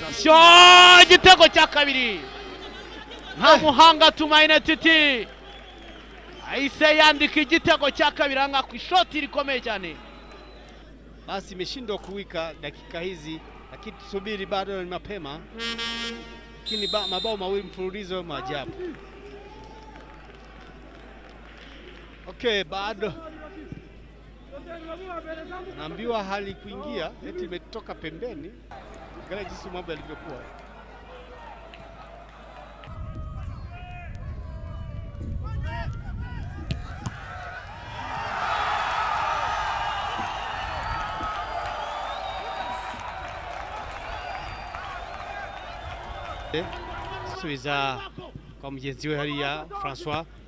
igitego cya kabiri Ntamuhanga Tumaini Titi ahise yandika igitego cya kabiri anga ku ishoti rikomeye cyane. Basi imeshindwa kuwika dakika hizi, lakini tusubiri, bado ni mapema, lakini mabao mawili mfululizo maajabu. Okay, bado naambiwa hali kuingia eti imetoka pembeni. Angalia jinsi mambo yalivyokuwa. Suiza kwa mjenzi we hali ya François